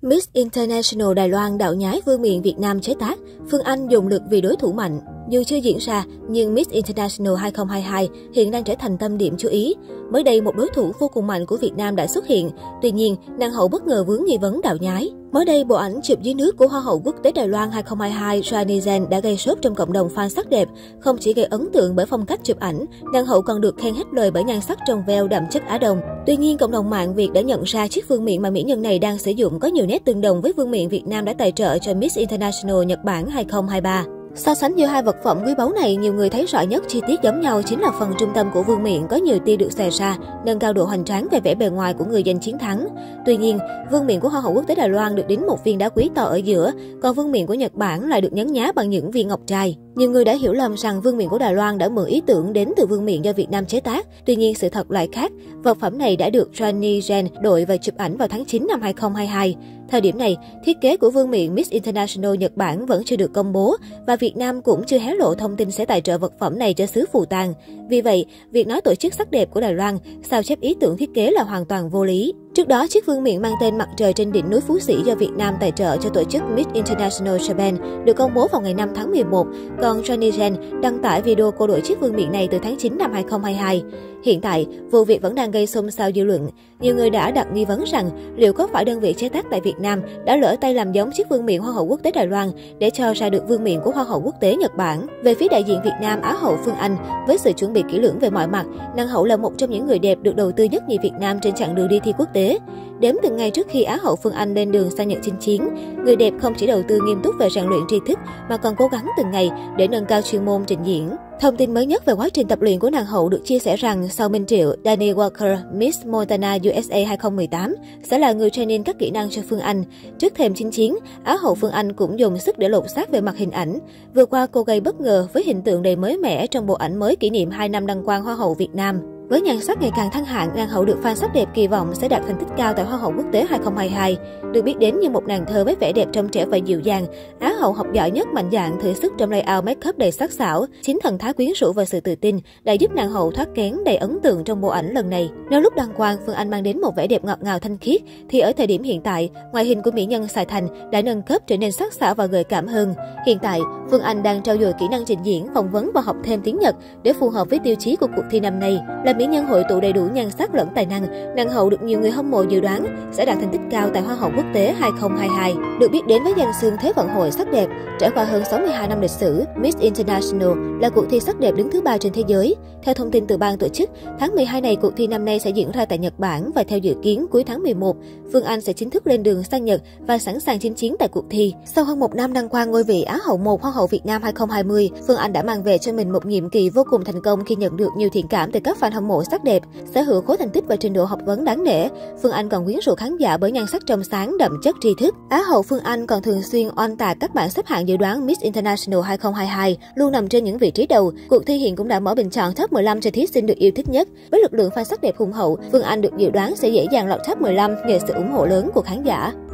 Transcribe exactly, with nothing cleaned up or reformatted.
Miss International Đài Loan đạo nhái vương miện Việt Nam chế tác, Phương Anh dùng lực vì đối thủ mạnh. Dù chưa diễn ra, nhưng Miss International hai không hai hai hiện đang trở thành tâm điểm chú ý. Mới đây, một đối thủ vô cùng mạnh của Việt Nam đã xuất hiện. Tuy nhiên, nàng hậu bất ngờ vướng nghi vấn đạo nhái. Mới đây, bộ ảnh chụp dưới nước của Hoa hậu quốc tế Đài Loan hai không hai hai Rani Zheng đã gây sốt trong cộng đồng fan sắc đẹp. Không chỉ gây ấn tượng bởi phong cách chụp ảnh, nàng hậu còn được khen hết lời bởi nhan sắc trong veo đậm chất Á Đông. Tuy nhiên, cộng đồng mạng Việt đã nhận ra chiếc vương miện mà mỹ nhân này đang sử dụng có nhiều nét tương đồng với vương miện Việt Nam đã tài trợ cho Miss International Nhật Bản hai không hai ba. So sánh giữa hai vật phẩm quý báu này, nhiều người thấy rõ nhất chi tiết giống nhau chính là phần trung tâm của vương miện có nhiều tia được xòe ra, nâng cao độ hoành tráng về vẻ bề ngoài của người giành chiến thắng. Tuy nhiên, vương miện của Hoa hậu quốc tế Đài Loan được đính một viên đá quý to ở giữa, còn vương miện của Nhật Bản lại được nhấn nhá bằng những viên ngọc trai. Nhiều người đã hiểu lầm rằng vương miện của Đài Loan đã mượn ý tưởng đến từ vương miện do Việt Nam chế tác. Tuy nhiên, sự thật lại khác. Vật phẩm này đã được Rani Zheng đội và chụp ảnh vào tháng chín năm hai không hai hai. Thời điểm này, thiết kế của vương miện Miss International Nhật Bản vẫn chưa được công bố và Việt Nam cũng chưa hé lộ thông tin sẽ tài trợ vật phẩm này cho xứ Phù Tang. Vì vậy, việc nói tổ chức sắc đẹp của Đài Loan sao chép ý tưởng thiết kế là hoàn toàn vô lý. Trước đó, chiếc vương miện mang tên Mặt trời trên đỉnh núi Phú Sĩ do Việt Nam tài trợ cho tổ chức Miss International Japan được công bố vào ngày năm tháng mười một, còn Rani Zheng đăng tải video cô đổi chiếc vương miện này từ tháng chín năm hai không hai hai. Hiện tại, vụ việc vẫn đang gây xôn xao dư luận. Nhiều người đã đặt nghi vấn rằng liệu có phải đơn vị chế tác tại Việt Nam đã lỡ tay làm giống chiếc vương miện Hoa hậu quốc tế Đài Loan để cho ra được vương miện của Hoa hậu quốc tế Nhật Bản. Về phía đại diện Việt Nam, Á hậu Phương Anh, với sự chuẩn bị kỹ lưỡng về mọi mặt, nàng hậu là một trong những người đẹp được đầu tư nhất nhì Việt Nam trên chặng đường đi thi quốc tế. Đếm từng ngày trước khi Á hậu Phương Anh lên đường sang Nhật chinh chiến, người đẹp không chỉ đầu tư nghiêm túc về rèn luyện tri thức mà còn cố gắng từng ngày để nâng cao chuyên môn trình diễn. Thông tin mới nhất về quá trình tập luyện của nàng hậu được chia sẻ rằng sau Minh Triệu, Danny Walker, Miss Montana u ét a hai không một tám sẽ là người training các kỹ năng cho Phương Anh. Trước thềm chinh chiến, Á hậu Phương Anh cũng dùng sức để lột xác về mặt hình ảnh. Vừa qua, cô gây bất ngờ với hình tượng đầy mới mẻ trong bộ ảnh mới kỷ niệm hai năm đăng quang Hoa hậu Việt Nam. Với nhan sắc ngày càng thăng hạng, nàng hậu được fan sắc đẹp kỳ vọng sẽ đạt thành tích cao tại Hoa hậu quốc tế hai không hai hai. Được biết đến như một nàng thơ với vẻ đẹp trong trẻo và dịu dàng, Á hậu học giỏi nhất mạnh dạn thử sức trong layout make up đầy sắc sảo. Chính thần thái quyến rũ và sự tự tin đã giúp nàng hậu thoát kén đầy ấn tượng trong bộ ảnh lần này. Nếu lúc đăng quang, Phương Anh mang đến một vẻ đẹp ngọt ngào thanh khiết, thì ở thời điểm hiện tại, ngoại hình của mỹ nhân Sài Thành đã nâng cấp trở nên sắc sảo và gợi cảm hơn. Hiện tại, Phương Anh đang trau dồi kỹ năng trình diễn, phỏng vấn và học thêm tiếng Nhật để phù hợp với tiêu chí của cuộc thi năm nay. Là mỹ nhân hội tụ đầy đủ nhan sắc lẫn tài năng, nàng hậu được nhiều người hâm mộ dự đoán sẽ đạt thành tích cao tại Hoa hậu quốc tế hai không hai hai. Được biết đến với danh xưng Thế vận hội sắc đẹp, trải qua hơn sáu mươi hai năm lịch sử, Miss International là cuộc thi sắc đẹp đứng thứ ba trên thế giới. Theo thông tin từ ban tổ chức, tháng mười hai này cuộc thi năm nay sẽ diễn ra tại Nhật Bản và theo dự kiến cuối tháng mười một, Phương Anh sẽ chính thức lên đường sang Nhật và sẵn sàng chinh chiến tại cuộc thi. Sau hơn một năm đăng quang ngôi vị Á hậu một Hoa hậu Việt Nam hai không hai không, Phương Anh đã mang về cho mình một nhiệm kỳ vô cùng thành công khi nhận được nhiều thiện cảm từ các fan hâm mộ sắc đẹp. Sở hữu khối thành tích và trình độ học vấn đáng nể, Phương Anh còn quyến rũ khán giả bởi nhan sắc trong sáng đậm chất tri thức. Á hậu Phương Anh còn thường xuyên oan tạc các bảng xếp hạng dự đoán Miss International hai không hai hai, luôn nằm trên những vị trí đầu. Cuộc thi hiện cũng đã mở bình chọn top mười lăm cho thí sinh được yêu thích nhất. Với lực lượng fan sắc đẹp hùng hậu, Phương Anh được dự đoán sẽ dễ dàng lọt top mười lăm nhờ sự ủng hộ lớn của khán giả.